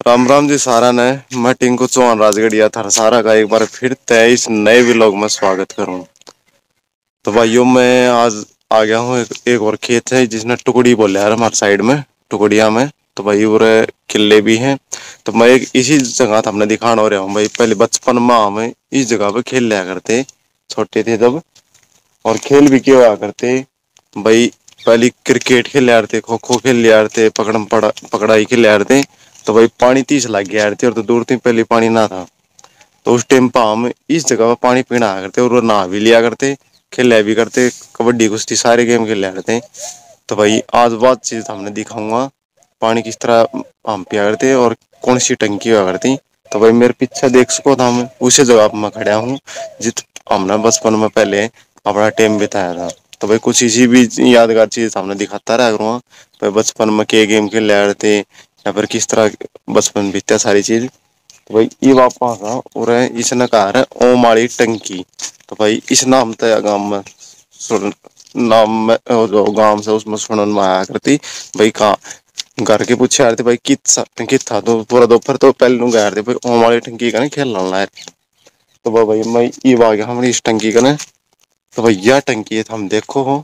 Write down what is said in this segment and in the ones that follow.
राम राम जी सारा ने। मैं टिंकू चौहान राजगढ़िया था सारा का एक बार फिर तेईस नए व्लॉग में स्वागत करूं। तो भाइयों मैं आज आ गया हूँ एक और खेत है जिसने टुकड़ी बोले यार हमारे साइड में टुकड़िया में। तो भाई पूरे किले भी हैं। तो मैं एक इसी जगह था हमने दिखाना हो रहा हूँ भाई। पहले बचपन में हमें इस जगह पे खेल लिया करते छोटे थे तब। और खेल भी क्या हुआ करते भाई। पहले क्रिकेट खेल लिया थे, खो खो खेल लिया थे, पकड़ाई खेल लिया थे। तो भाई पानी 30 लग गया थे और तो दूर थी पहले पानी ना था। तो उस टाइम पर हम इस जगह पर पानी पीना आया करते और वो नहा भी लिया करते, खेल लिया भी करते, कबड्डी कुश्ती सारे गेम खेल लिया करते। तो भाई आज बात चीज हमने दिखाऊंगा पानी किस तरह हम पिया करते और कौन सी टंकी हुआ करती। तो भाई मेरे पीछे देख सको था हम उसी जगह पर मैं खड़ा हूँ जित हमने बचपन में पहले अपना टाइम बिताया था। तो भाई कुछ इसी भी यादगार चीज हमने दिखाता रहा करूँगा भाई बचपन में के गेम खेल रहे थे या फिर किस तरह बचपन बीतता सारी चीज। तो भाई ये वापस और इसने कहा है ओम वाली टंकी। तो भाई इस नाम तय गांव में सुन नाम में जो गांव से उसमें सुनन में आया करती भाई कहाँ घर के पूछे आ रहे थे भाई कित था तो पूरा दोपहर तो पहले लोग गए थे भाई ओम वाली टंकी का नहीं खेलना लाए। तो भाई मैं ये आ गया हमारी इस टंकी का ना। तो भाई यह टंकी है तो हम देखो हो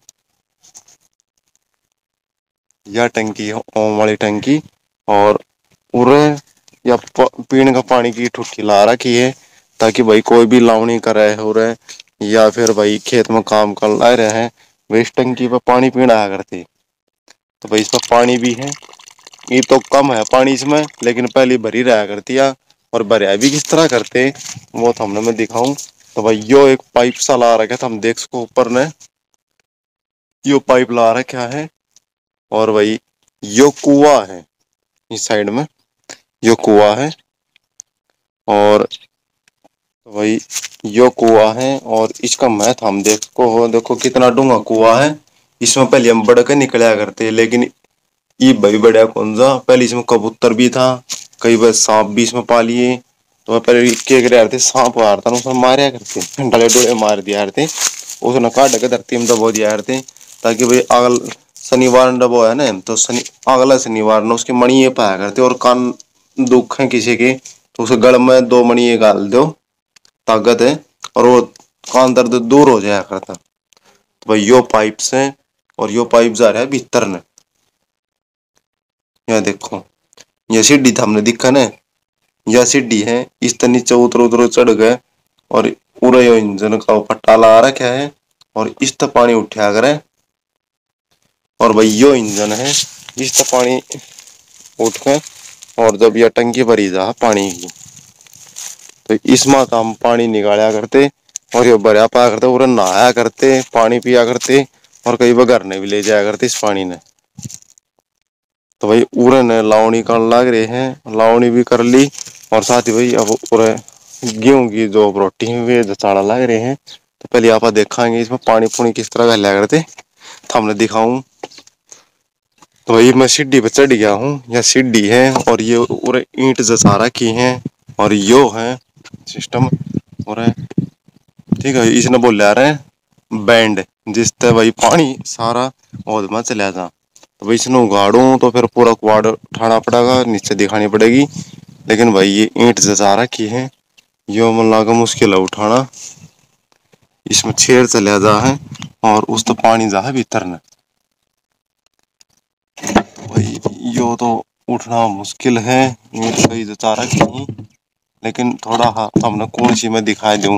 यह टंकी है ओम वाली टंकी। और उरे या पीने का पानी की ठुठी ला रखी है ताकि भाई कोई भी लावनी कर रहे हो रहे या फिर भाई खेत में काम कर ला रहे हैं वे इस टंकी पर पानी पीना आया करते। तो भाई इसमें पानी भी है, ये तो कम है पानी इसमें लेकिन पहले भरी रहा करती है। और भरिया भी किस तरह करते वो तो हमने मैं दिखाऊं। तो भाई यो एक पाइप सा ला रखा था हम देख सको ऊपर ने यो पाइप ला रखा है। और भाई यो कुआ है इस साइड में यो कुआ है। और तो भाई यो कुआ है और इसका मैथ हम देखो हो देखो कितना डूंगा कुआ है। इसमें पहले हम बड़ के निकला करते लेकिन ये भाई बढ़िया कौन सा पहले इसमें कबूतर भी था, कई बार सांप भी इसमें पा लिए। तो मैं पहले क्या कर थे सांप आ रहा था उसमें मारे करते डले डोले मार दिया करते उसने काट के धरती में दबो दिया करते ताकि भाई अगल शनिवार डबो है ना तो अगला शनिवार ने उसके मणि ये पाया करते और कान दुख है किसी के तो उसे गल में 2 मणि ये डाल दो ताकत है और वो कान दर्द दूर हो जाया करता। तो भाई यो पाइप से और यो पाइप जा रहा है भीतर ने। यहाँ देखो यह सीढ़ी था हमने दिखा ना, यह सीढ़ी है इस तरह नीचे उतर उतर चढ़ गए और पूरा यो इंजन का पट्टा ला रखा है और इस तक पानी उठा करे। और भाई यो इंजन है इस तक पानी उठ के और जब यह टंकी भरी जा पानी की तो इसमें का हम पानी निकाला करते और ये भरा पाया करते पूरा नहाया करते पानी पिया करते और कई बार घर ने भी ले जाया करते इस पानी ने। तो भाई उरे ने लावणी करने लग रहे हैं लावणी भी कर ली और साथ ही भाई अब उरे गेहूं की जो रोटी है वे चाड़ा लग रहे हैं। तो पहले आप देखाएंगे इसमें पानी पुनी किस तरह का लिया करते तो हमने दिखाऊं। तो भाई मैं सीढ़ी पे चढ़ गया हूँ यह सीढ़ी है और ये उरे ईंट जसा रखी है और यो है सिस्टम और ठीक है इसने बोल रहे हैं बैंड जिससे भाई पानी सारा ओद में चला जा। तो भाई इसने उगाड़ू तो फिर पूरा कुआड़ उठाना पड़ेगा नीचे दिखानी पड़ेगी लेकिन भाई ये ईंट जचा रखी है यो मन लागा मुश्किल है उठाना इसमें छेड़ चला जा है और उस तो पानी जा है भीतर ने। तो भाई यो तो उठना मुश्किल है ईंट सही जचा रखी है लेकिन थोड़ा हाँ हमने कौन सी में दिखाई दूँ।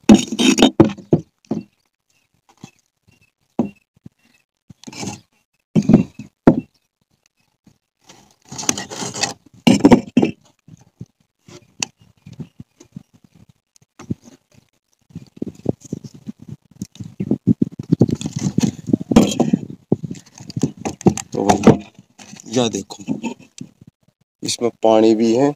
तो भाई यह देखो इसमें पानी भी है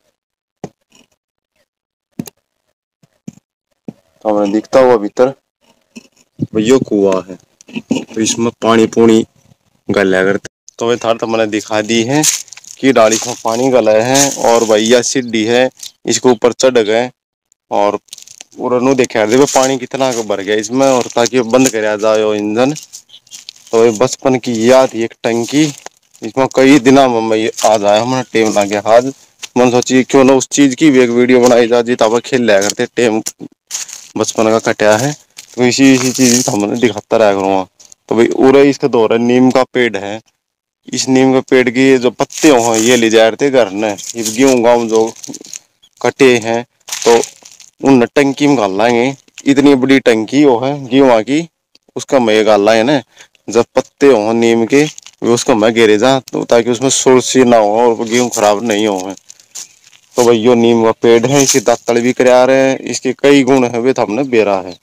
तो हमें दिखता हुआ भीतर यो कुआ है तो इसमें पानी पूनी गल करते। तो वे थार तो मैंने दिखा दी है कि डाली में पानी गला है और भैया सीढ़ी है इसके ऊपर चढ़ गए और पूरा नु देखा दे पानी कितना भर गया इसमें और ताकि बंद कराया जाए इंजन। तो बचपन की याद एक टंकी इसमें कई दिना में मैं आज आया हूँ टेम ला गया आज। मन सोची क्यों ना उस चीज की भी एक वीडियो बनाई जा जी तब खेल लिया करते टेम बचपन का कटा है, तो इसी इसी चीज हमने दिखाता रहा करूँगा। तो भाई उरे इसका दौर है, नीम का पेड़ है। इस नीम के पेड़ की जो पत्ते हो ये ले जा रहे थे घर ने, गेहूँ गाँव जो कटे हैं तो उन टंकी में गाल लाएंगे। इतनी बड़ी टंकी हो है गेहूँ की, उसका मैं गाल लाए ना जब पत्ते हो नीम के वो उसको मैं घेरे जा, तो ताकि उसमें सुरसी ना हो और गेहूँ खराब नहीं हो। तो भाई यो नीम का पेड़ है, इसकी दातल भी करा रहे हैं, इसके कई गुण है वे तो हमने बेरा है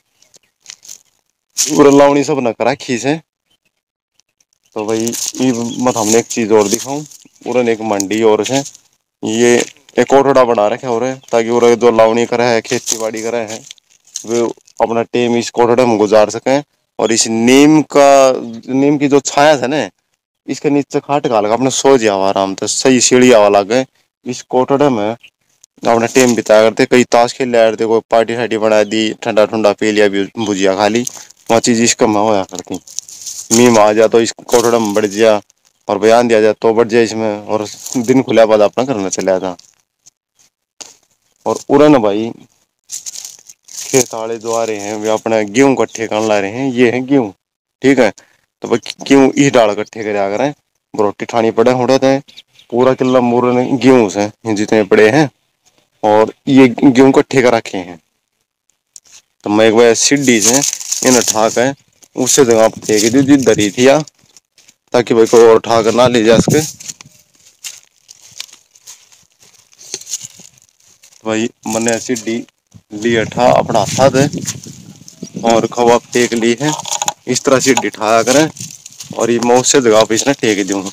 लावणी सब न करा खींच है। तो भाई ये मत हमने एक चीज और दिखाऊं, उरन एक मंडी और है ये एक कोठड़ा बना रखे और है, ताकि उर जो लावणी करे है खेती बाड़ी करे है वे अपना टेम इस कोठड़े में गुजार सकें। और इस नीम की जो छाया है ना, इसके नीचे खाट घाल के अपने सो जावा आराम से, सही सीढ़ी आवा लगे इस कोठड़े में अपना टाइम बिताया करते। कई ताश खेल लिया करते, कोई पार्टी शार्टी बना दी, ठंडा ठंडा पी लिया, भुजिया खा ली, वहाँ चीज इसका मैं होया करती। मीम आ जा तो इस कोठड़े में बढ़ जा और बयान दिया जाए तो बढ़ जाए इसमें, और दिन खुला बाद अपना करना चला था। और उड़न भाई खेत वाले जो आ रहे हैं वे अपना गेहूं कट्ठे कर ला रहे हैं, ये है गेहूं, ठीक है। तो भाई गेहूं इस डाल कट्ठे करे आकर रोटी ठानी पड़े होड़ा थे, पूरा किला मूर गेहूं से जितने पड़े हैं और ये गेहूं कट्ठे कर रखे हैं। तो मैं एक बार सीढ़ी से इन ठाक है उससे जगह फेंक दी दरी थी या, ताकि भाई कोई और उठा कर ना ले जा सके। भाई मैंने सीढ़ी ली ठा अपना हाथा दे और खवा फेंक ली है, इस तरह सीढ़ी ठाया करें और ये मैं उससे जगह पे इसने फेंक दूंगा।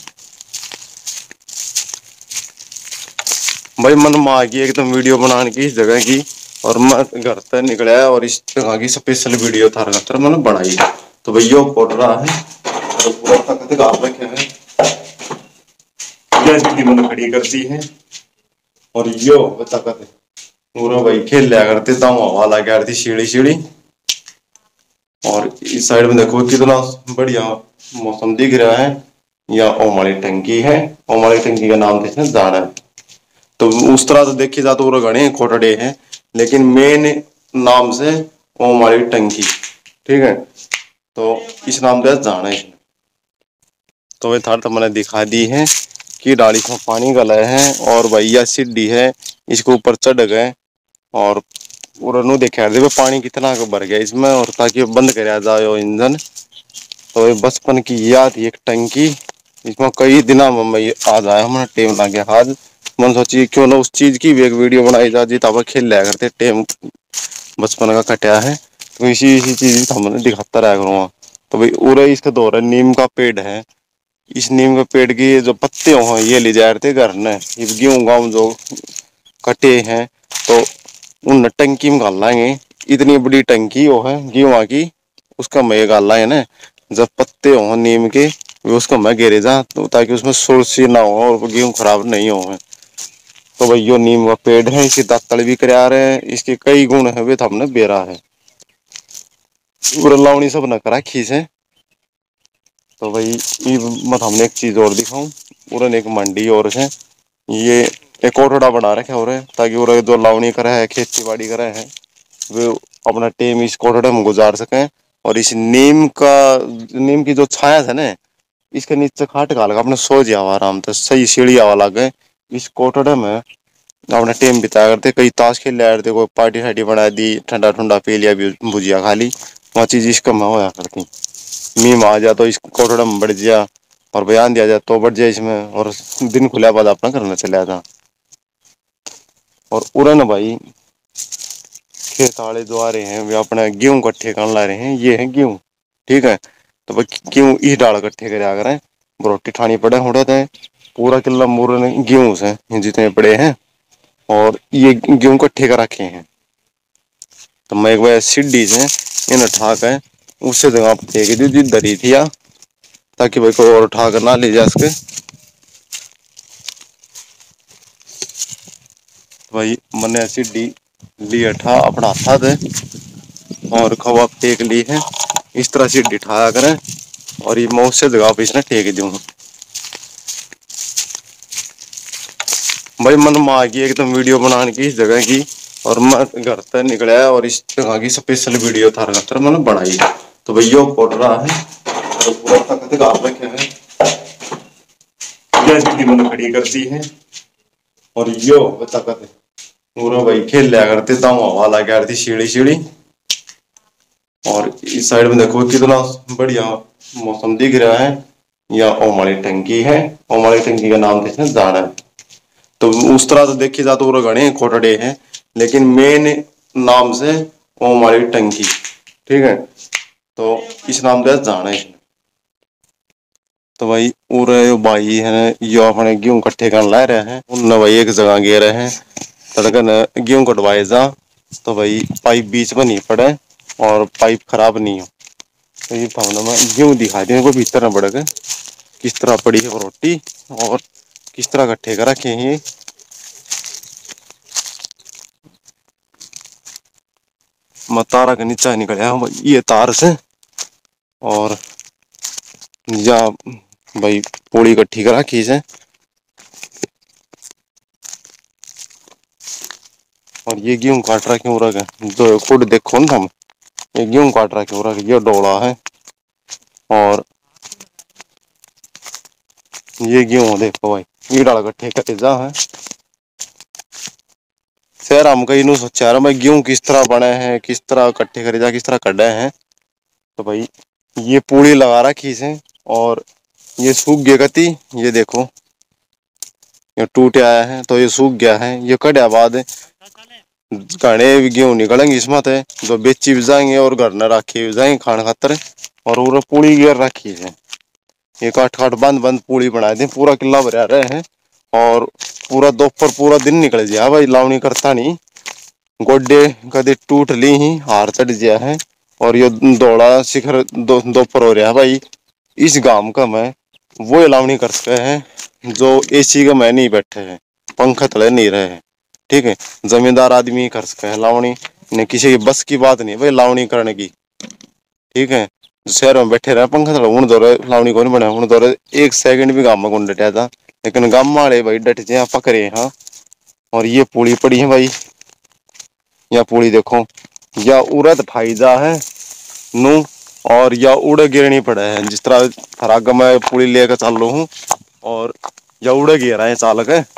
भाई मन माँ की एकदम वीडियो बनाने की इस जगह की, और मैं घर से निकला और इस जगह की स्पेशल वीडियो था खातर मैंने बनाई। तो भैया पड़ रहा है और पूरा तक गाँव रखे हैं, यह दीदी मैंने खड़ी करती है और यो तकत पूरा भाई खेल लिया करते तब हवा लगा करती सीढ़ी सीढ़ी। और इस साइड में देखो कितना बढ़िया मौसम दिख रहा है। या ओमाली टंकी है, ओमाली टंकी का नाम किसने जाना है। तो उस तरह से देखी जाए तो गणे कोटड़े हैं, लेकिन मेन नाम से ओमाली टंकी, ठीक है। तो इस नाम से जाना है। तो वे थार तो मैंने दिखा दी है कि डाली में पानी गलाए हैं और भैया सीढ़ी है इसके ऊपर चढ़ गए और पूरा देखा देखो पानी कितना भर गया इसमें, और ताकि बंद कराया जाए इंजन। तो ये बचपन की याद एक टंकी, इसमें कई दिना में मैं आज आया हूँ टेम ला गया आज। मन सोची क्यों ना उस चीज की भी एक वीडियो बनाई जा जी तब खेल लिया करते टेम बचपन का कटा है, तो इसी इसी चीज हमने दिखाता रहा करूँगा। तो भाई उरे इसका दौर है, नीम का पेड़ है। इस नीम के पेड़ की जो पत्ते हो ये ले जा रहे थे घर ने, गेहूँ गाँव जो कटे हैं तो उन टंकी में गाल लाएंगे। इतनी बड़ी टंकी हो है गेहूँ की, उसका मैं गाल लाए ना जब पत्ते हो नीम के वो उसको मैं घेरे जा, तो ताकि उसमें सुरसी ना हो और गेहूँ खराब नहीं हो। तो भाई यो नीम का पेड़ है, इसकी दातल भी करा रहे हैं, इसके कई गुण है वे तो हमने बेरा है लावणी सब न करा खींच है। तो भाई ये मत हमने एक चीज और दिखाऊं, उरन एक मंडी और है ये एक कोठड़ा बना रखे और है, ताकि उर जो लावणी करे है खेती बाड़ी करे है वे अपना टेम इस कोठड़े में गुजार सकें। और इस नीम की जो छाया है ना, इसके नीचे खाट घाल के अपने सो जावा आराम से, सही सीढ़ी आवा लगे इस कोठड़े में अपना टाइम बिताया करते। कई ताश खेल लिया करते, कोई पार्टी शार्टी बना दी, ठंडा ठंडा पी लिया, भुजिया खा ली, वहाँ चीज इसका मैं होया करती। मीम आ जा तो इस कोठड़े में बढ़ जा और बयान दिया जाए तो बढ़ जाए इसमें, और दिन खुला बाद अपना करना चला था। और उड़न भाई खेत वाले जो आ रहे हैं वे अपना गेहूं कट्ठे कर ला रहे हैं, ये है गेहूं, ठीक है। तो भाई गेहूं इस डाल कट्ठे करे आकर रोटी ठानी पड़े होड़ा थे, पूरा किला मूर गेहूं से जितने पड़े हैं और ये गेहूं कट्ठे कर रखे हैं। तो मैं एक बार सीढ़ी से इन ठाक है उससे जगह फेंक दी दरी थी या, ताकि भाई कोई और उठा कर ना ले जा सके। भाई मैंने सीढ़ी ली ठा अपना हाथा दे और खवा फेंक ली है, इस तरह सीढ़ी ठाया करें और ये मैं उससे जगह पे इसने फेंक दूंगा। भाई मन में आ गई एकदम वीडियो बनाने की इस जगह की, और मैं घर से निकला और इस जगह की स्पेशल वीडियो थार खातर मैंने बनाई। तो भैया फोड़ रहा है और पूरा तक गाँव रखे हैं, यह स्थिति मैंने खड़ी कर दी है। और यो तकत पूरा भाई खेल लिया करते ताऊ हवा लगा करती सीढ़ी सीढ़ी। और इस साइड में देखो कितना बढ़िया मौसम दिख रहा है। यह ओमाली टंकी है, ओमाली टंकी का नाम कैसे जाना है। तो उस तरह से देखी जाए तो गणे खोटड़े हैं, लेकिन मेन नाम से ओमाली टंकी, ठीक है। तो इस नाम से जाना है। तो भाई उरे भाई है यो अपने गेहूं इकट्ठे कर ला रहे हैं, उन भाई एक जगह गे रहे हैं तड़कन गेहूं कटवाए जा। तो भाई पाइप बीच में नहीं पड़े और पाइप खराब नहीं हो। तो ये भावना में गेहूं दिखा दें को भीतर न बढ़ गए किस तरह पड़ी है रोटी और किस तरह इकट्ठे कर रखे हैं। मैं तारा के नीचा निकला ये तार से, और या भाई पूरी इकट्ठी कर रखी से। और ये गेहूं काट रहा क्यों रहा है, जो खुद देखो ना हम, ये गेहूं काट रहा क्यों रहा है, ये डोला है। और ये गेहूं देखो भाई ये डाल इकट्ठे कटे जा है। शहर हम कहीं नु सोचा रहा मैं गेहूं किस तरह बने हैं, किस तरह इकट्ठे करे जा, किस तरह कटे हैं। तो भाई ये पूरी लगा रखी से, और ये सूख गया कती, ये देखो ये टूट आया है तो ये सूख गया है। ये कटा बाद घने गेहूं निकलेंगे इसमें थे जो बेची भी जाएंगे और घर न राखी भी जाएंगे खाने खातर। और वो पूरी गिर रखी है, ये काट काट बंद बंद पूरी बना दी, पूरा किला भरा रहे हैं। और पूरा दोपहर पूरा दिन निकल गया भाई, लावनी करता नहीं, गोड्डे कदे टूट ली ही हार चढ़ गया है। और ये दौड़ा शिखर दोपहर हो रहा है भाई। इस गांव का मैं वो लावनी कर सके हैं जो एसी का मैं नहीं बैठे हैं, पंखा तले नहीं रहे हैं, ठीक है। जमींदार आदमी कर सके हैं लावनी, ने किसी की बस की बात नहीं भाई लावनी करने की, ठीक है। शहर में बैठे रहे पंखा तले उन दौरे लावनी को नहीं बने, उन दौरे एक सेकंड भी गाँव में कौन डटा था, लेकिन गाँव वाले भाई डट जाए पकड़े हाँ। और ये पूड़ी पड़ी है भाई, या पूड़ी देखो या उड़द फायदा है नू, और या उड़ गिरनी पड़े है जिस तरह फराग में पूड़ी लेकर चल रहा हूँ। और या उड़ गिरा है चालक है,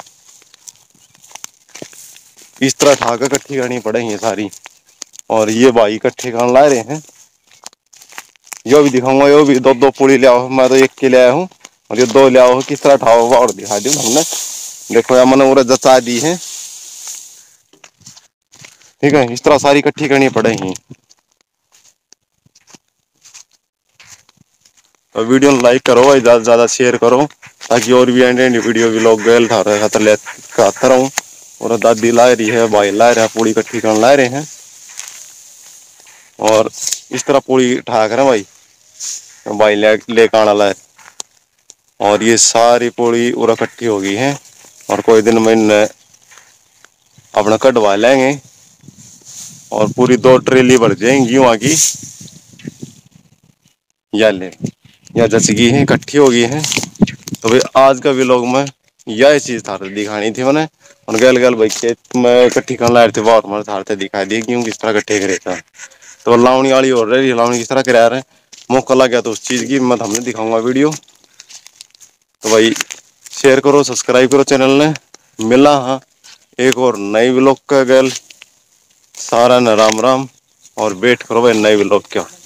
इस तरह ठाकर इकट्ठी करनी पड़ेगी सारी। और ये भाई इकट्ठे कर ला रहे हैं, यो भी दिखाऊंगा, यो भी दो दो पूड़ी ले आओ, मैं तो एक के ले आया हूँ और ये दो ले आओ, किस तरह ठाओ और दिखा दूँ हमने। देखो यार मैंने उड़द जचा दी है, ठीक है। इस तरह सारी इकट्ठी करनी पड़ेगी। तो वीडियो लाइक करो भाई, ज्यादा से ज्यादा शेयर करो, ताकि और भी एंड वीडियो भी लोग गए खातर ले आता रहूं। और दादी ला रही है, भाई ला रहा है, पूरी इकट्ठी कर ला रहे हैं। और इस तरह पूरी ठाक रहे भाई, भाई ले आना लाए। और ये सारी पूरी उरा इकट्ठी हो गई है, और कोई दिन में अपना कटवा लेंगे और पूरी 2 ट्रेली भर जाएंगी वहां की, या ले या जचगी है इकट्ठी हो गई है। तो भाई आज का व्लॉग में यह चीज थारे दिखानी थी मैंने, और गल गल भाई खेत में इकट्ठी कर ला रहे थे बहुत मैंने थारे दिखा दी क्यों किस तरह इकट्ठे करे था। तो लावनी वाली हो रही, लावनी किस तरह करा रहे मौका लग गया तो उस चीज की मैं हमने दिखाऊंगा वीडियो। तो भाई शेयर करो, सब्सक्राइब करो चैनल ने। मिला हाँ एक और नई व्लॉग का गल, सारा न राम राम, और वेट करो भाई नए व्लॉग का।